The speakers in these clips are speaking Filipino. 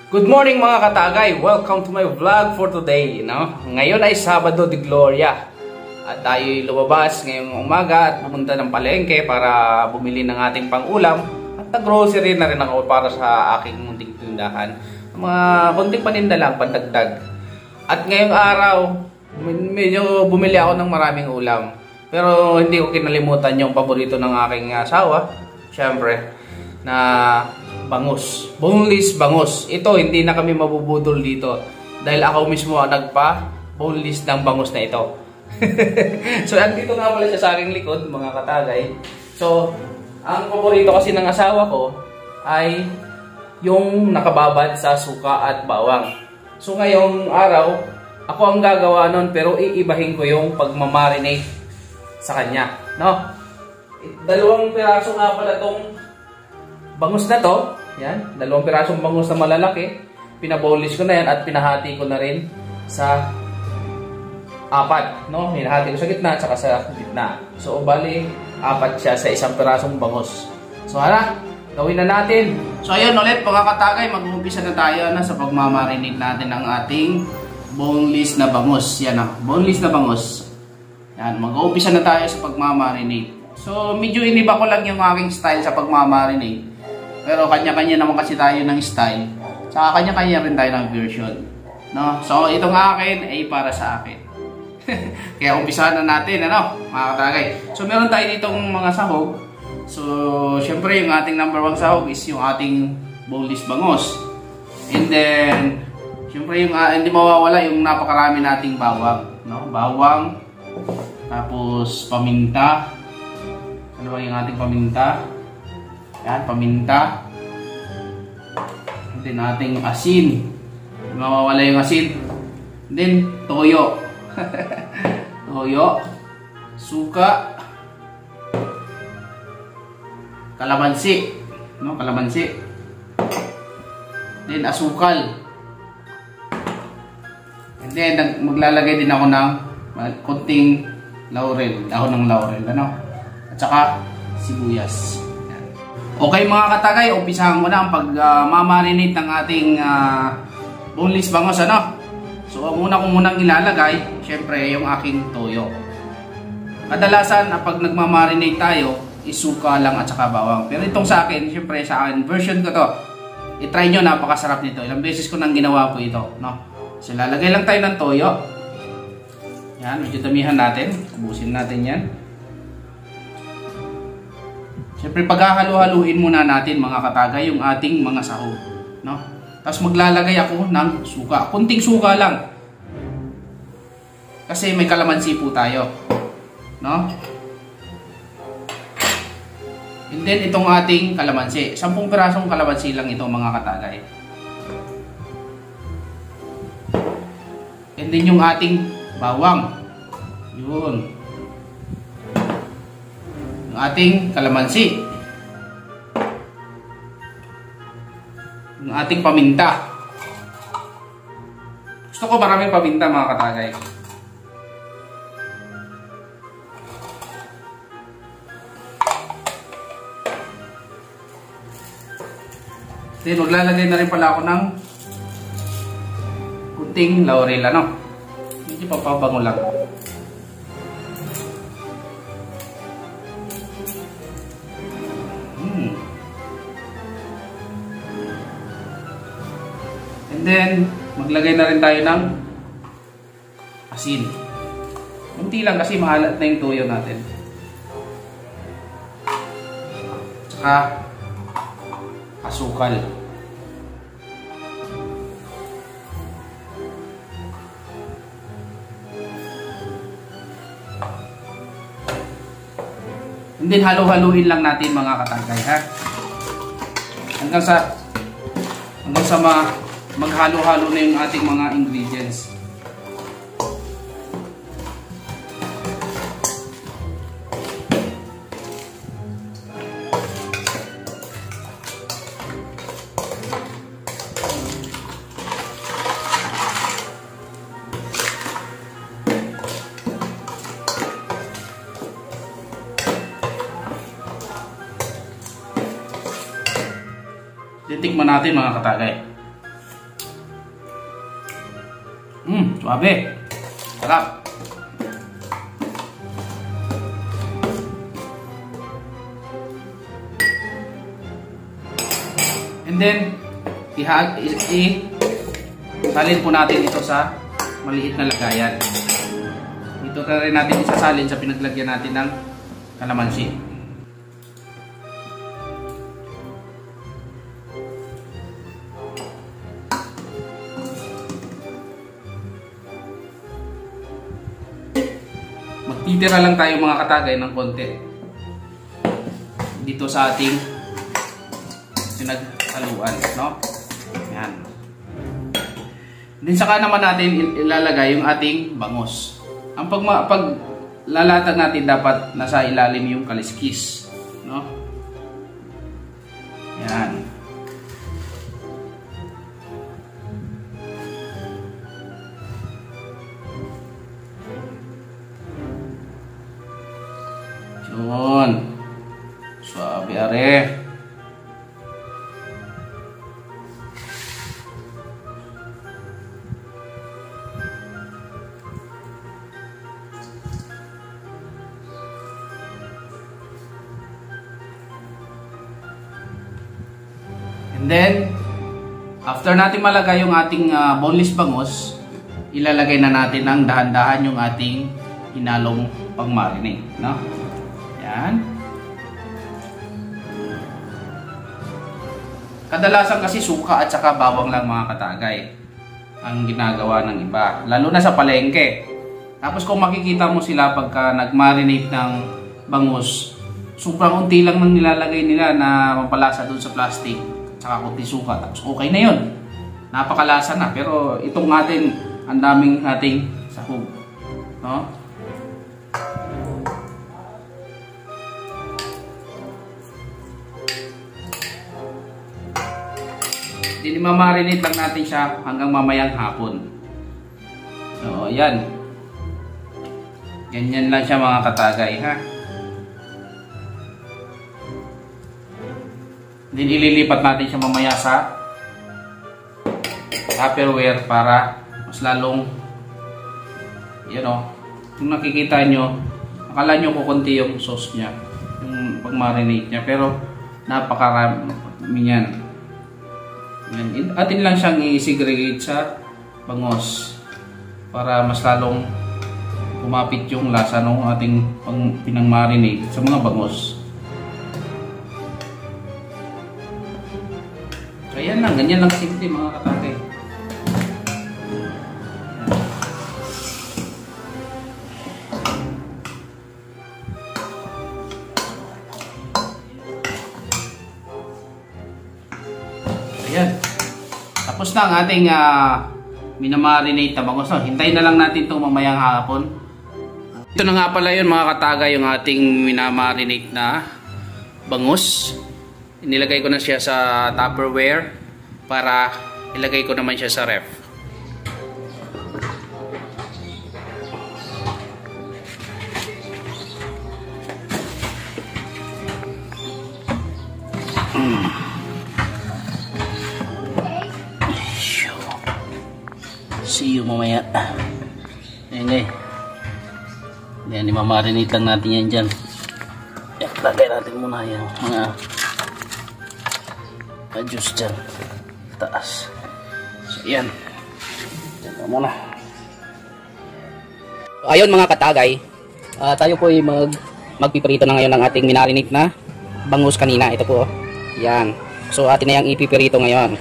Good morning mga katagay! Welcome to my vlog for today. Ngayon ay Sabado de Gloria. At tayo'y lumabas ngayong umaga at pumunta ng palengke para bumili ng ating pang-ulam. At nag-grocery na rin ako para sa aking munting tindahan. Mga konting paninda lang, pandagdag. At ngayong araw, medyo bumili ako ng maraming ulam. Pero hindi ko kinalimutan yung paborito ng aking asawa. Siyempre, na bangus. Boneless bangus. Ito, hindi na kami mabubudol dito. Dahil ako mismo ang nagpa-boneless ng bangus na ito. So, andito nga pala siya sa aking likod, mga katagay. So, ang paborito kasi ng asawa ko ay yung nakababad sa suka at bawang. So, ngayong araw, ako ang gagawa nun, pero iibahin ko yung pagmamarinate sa kanya. No? Dalawang piraso nga pala tong bangus na to. Yan, dalawang pirasong bangus na malalaki. Pinabolish ko na yan at pinahati ko na rin sa apat, no? Hinahati ko sa gitna at saka sa gitna. So, bali, apat siya sa isang pirasong bangus. So, hala, gawin na natin. So, ayun ulit mga katagay, mag-uumpisa na tayo na sa pagmamarinate natin ng ating boneless na bangus. Yan, boneless na bangus. Yan, mag-uumpisa na tayo sa pagmamarinate. So, medyo iniba ko lang yung aking style sa pagmamarinate. Pero kanya-kanya naman kasi tayo ng style. Saka kanya-kanya rin tayo ng version. No? So, itong akin ay para sa akin. Kaya umpisahan na natin, mga katagay. So, meron tayo ditong mga sahog. So, syempre, yung ating number 1 sahog is yung ating boneless bangus. And then, syempre, yung hindi mawawala yung napakarami nating bawang. No? Bawang. Tapos, paminta. Ano ba yung ating paminta? Yan, paminta. And then ating asin. Mawawala yung asin. And then toyo. Toyo. Suka. Kalamansi. No, kalamansi. Then asukal. And then maglalagay din ako ng konting laurel. Dahon ng laurel. At saka sibuyas. Okay mga katagay, umpisahan ko na ang pag-mamarinate ng ating boneless bangus. So, ang una ko munang ilalagay, syempre, yung aking toyo. Kadalasan, pag nagmamarinate tayo, isuka lang at saka bawang. Pero itong sa akin, syempre, sa akin, version ko to. I-try nyo, napakasarap nito. Ilang beses ko nang ginawa po ito. So, lalagay lang tayo ng toyo. Yan, medyo damihan natin. Ubusin natin yan. Siyempre, paghahalo-haluin muna natin mga katagay yung ating mga sahog. No? Tapos maglalagay ako ng suka. Kunting suka lang. Kasi may kalamansi po tayo. No? And then, itong ating kalamansi. 10 pirasong kalamansi lang ito mga katagay. And then, yung ating bawang. Yun. Ating kalamansi, yung ating paminta. Gusto ko maraming paminta mga katagay. Then maglalagay na rin pala ako ng kunting laurel. Medyo papabango lang. And then, maglagay na rin tayo ng asin. Kunti lang kasi maalat na yung toyo natin. Saka, asukal. And then, halo-haluin lang natin mga katagay, Hanggang sa maghalo-halo na yung ating mga ingredients. Titikman natin mga katagay. Suabe. Sarap. And then, salin po natin ito sa maliit na lagayan. Ito na rin natin isasalin sa pinaglagyan natin ng kalamansi. Magtitira lang tayo mga katagay ng konti dito sa ating pinaghaluan, no? Yan. Din saka naman natin ilalagay yung ating bangus. Ang paglalatag natin dapat nasa ilalim yung kaliskis, no? Yan. Yun. Suabe are. And then, after natin malagay yung ating boneless bangus, ilalagay na natin ng dahan-dahan yung ating hinalong pang-marinate, no? Yan. Kadalasan kasi suka at saka bawang lang mga katagay ang ginagawa ng iba, lalo na sa palengke. Tapos kung makikita mo sila pagka nag-marinate ng bangus, sobrang unti lang nang nilalagay nila na mampalasa doon sa plastic, saka kunti suka, tapos okay na yun, napakalasa na. Pero itong atin, ang daming ating sahog, no? Dinimamarinate lang natin siya hanggang mamayang hapon. So ayan, ganyan lang siya mga katagay, ha. Then ililipat natin siya mamaya sa Tupperware para mas lalong, you know, kung nakikita nyo, akala nyo kukunti yung sauce nya, yung pag-marinate nya, pero napakarami yan. Atin lang siyang i-segregate sa bangus para mas lalong kumapit yung lasa ng ating pinang-marinate sa mga bangus. Ayan lang, ganyan lang simple mga katagay. Ayan. Tapos na ang ating minamarinate na bangus. Hintayin na lang natin itong mamayang hapon. Ito na nga pala yun mga katagay, yung ating minamarinate na bangus. Inilagay ko na siya sa Tupperware para ilagay ko naman siya sa ref. See you mamaya. Ayan guys. Ayan, imamarinate lang natin yan dyan. Lagay natin muna yan mga juice dyan taas. So yan, dyan muna. So, ayun mga katagay, tayo po ay magpiprito na ngayon ng ating minarinate na bangus kanina. Ito po, yan. So atin na yung ipiprito ngayon.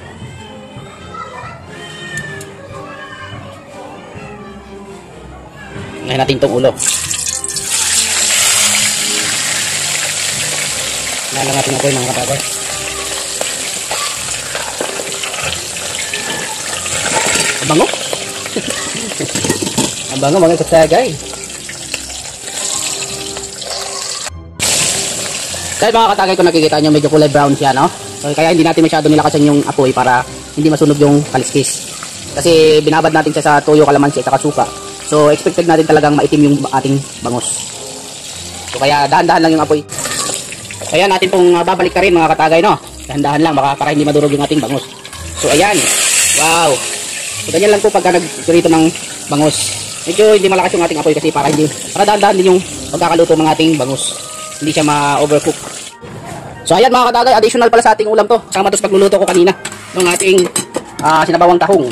Ngayon natin itong ulo. Ngayon natin ako yung mga katagay. Bango. Ang bango mga katagay. Dahil mga katagay, kung nakikita nyo medyo kulay brown siya, no? So, kaya hindi natin masyado nilakasan yung apoy para hindi masunog yung kaliskis. Kasi binabad natin siya sa toyo, kalamansi at suka. So expected natin talagang maitim yung ating bangus. So kaya dahan-dahan lang yung apoy. Kaya natin pong babalik ka rin mga katagay, no? Dahan-dahan lang baka para hindi madurog yung ating bangus. So ayan. Wow. So, ganyan lang po pagka nagprito ng bangus. Medyo hindi malakas yung ating apoy kasi para dahan-dahan din yung pagkakaluto ng ating bangus. Hindi siya ma-overcook. So ayan mga kadagay, additional pala sa ating ulam to. Kasama to sa pagluluto ko kanina ng ating sinabawang tahong.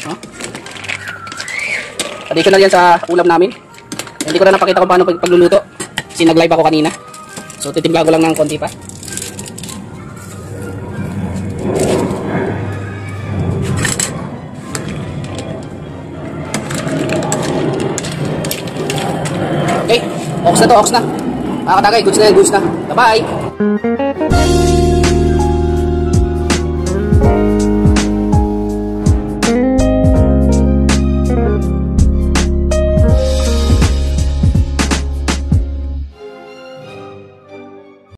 Additional yan sa ulam namin. Hindi ko na napakita kung paano pagluluto. Kasi nag-live ako kanina. So titimpla ko lang ng konti pa. Okay, ox na to, ox na. Mga kadagay, goods na yan, goods na. Bye-bye!